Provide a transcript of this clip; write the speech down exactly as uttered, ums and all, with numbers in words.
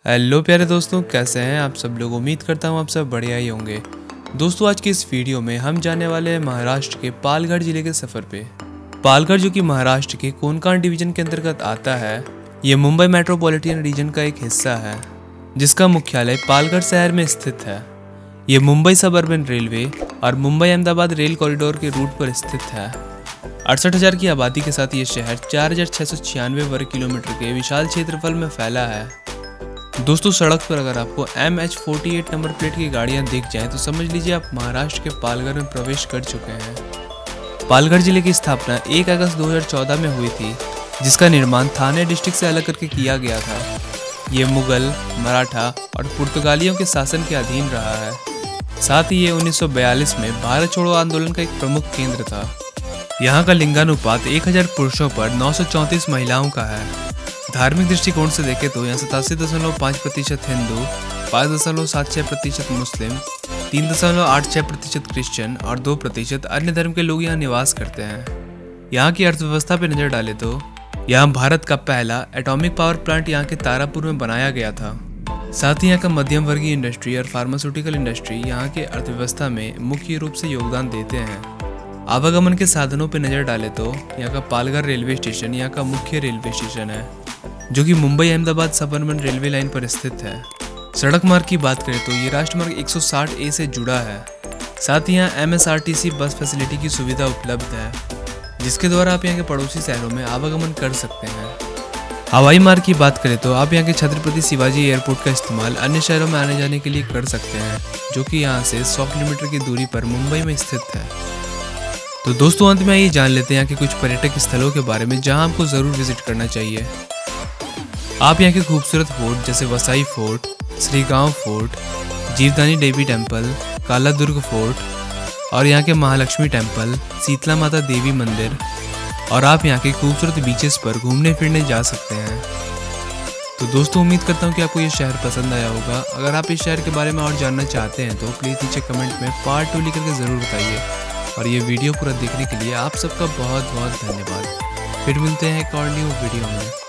Hello प्यारे दोस्तों, कैसे हैं आप सब लोग। उम्मीद करता हूं आप सब बढ़िया ही होंगे। दोस्तों, आज की इस वीडियो में हम जाने वाले हैं महाराष्ट्र के पालघर जिले के सफ़र पे। पालघर जो कि महाराष्ट्र के कोंकण डिवीजन के अंतर्गत आता है, ये मुंबई मेट्रोपॉलिटन रीजन का एक हिस्सा है जिसका मुख्यालय पालघर शहर में स्थित है। ये मुंबई सब अर्बन रेलवे और मुंबई अहमदाबाद रेल कॉरिडोर के रूट पर स्थित है। अड़सठ हजार की आबादी के साथ ये शहर चार हजार छः सौ छियानवे वर्ग किलोमीटर के विशाल क्षेत्रफल में फैला है। दोस्तों, सड़क पर अगर आपको M H forty eight number plate की गाड़ियां दिख जाएं तो समझ लीजिए आप महाराष्ट्र के पालघर में प्रवेश कर चुके हैं। पालघर जिले की स्थापना एक अगस्त दो हजार चौदह में हुई थी, जिसका निर्माण थाने डिस्ट्रिक्ट से अलग करके किया गया था। ये मुगल, मराठा और पुर्तगालियों के शासन के अधीन रहा है। साथ ही ये उन्नीस सौ बयालीस में भारत छोड़ो आंदोलन का एक प्रमुख केंद्र था। यहाँ का लिंगानुपात एक हजार पुरुषों पर नौ सौ चौंतीस महिलाओं का है। धार्मिक दृष्टिकोण से देखें तो यहाँ सतासी दशमलव पाँच प्रतिशत हिंदू, पाँच दशमलव सात छः प्रतिशत मुस्लिम, तीन दशमलव आठ छः प्रतिशत क्रिश्चियन और दो प्रतिशत अन्य धर्म के लोग यहाँ निवास करते हैं। यहाँ की अर्थव्यवस्था पर नजर डालें तो यहाँ भारत का पहला एटॉमिक पावर प्लांट यहाँ के तारापुर में बनाया गया था। साथ ही यहाँ का मध्यम वर्गीय इंडस्ट्री और फार्मास्यूटिकल इंडस्ट्री यहाँ के अर्थव्यवस्था में मुख्य रूप से योगदान देते हैं। आवागमन के साधनों पर नजर डालें तो यहाँ का पालघर रेलवे स्टेशन यहाँ का मुख्य रेलवे स्टेशन है, जो कि Mumbai Ahmedabad suburban railway line पर स्थित है। सड़क मार्ग की बात करें तो ये राष्ट्रमार्ग एक सौ साठ ए से जुड़ा है। साथ ही यहाँ M S R T C bus facility की सुविधा उपलब्ध है, जिसके द्वारा आप यहाँ के पड़ोसी शहरों में आवागमन कर सकते हैं। हवाई मार्ग की बात करें तो आप यहाँ के छत्रपति शिवाजी एयरपोर्ट का इस्तेमाल अन्य शहरों में आने जाने के लिए कर सकते हैं, जो कि यहाँ से सौ किलोमीटर की दूरी पर मुंबई में स्थित है। तो दोस्तों, अंत में ये जान लेते हैं यहाँ के कुछ पर्यटक स्थलों के बारे में जहाँ आपको ज़रूर विजिट करना चाहिए। आप यहाँ के खूबसूरत फोर्ट जैसे वसाई फोर्ट, श्री गांव फोर्ट, जीवदानी देवी टेम्पल, काला दुर्ग फोर्ट और यहाँ के महालक्ष्मी टेम्पल, शीतला माता देवी मंदिर और आप यहाँ के खूबसूरत बीचेस पर घूमने फिरने जा सकते हैं। तो दोस्तों, उम्मीद करता हूँ कि आपको ये शहर पसंद आया होगा। अगर आप इस शहर के बारे में और जानना चाहते हैं तो प्लीज़ नीचे कमेंट में पार्ट टू लिख करके ज़रूर बताइए। और ये वीडियो पूरा देखने के लिए आप सबका बहुत बहुत धन्यवाद। फिर मिलते हैं एक और न्यू वीडियो में।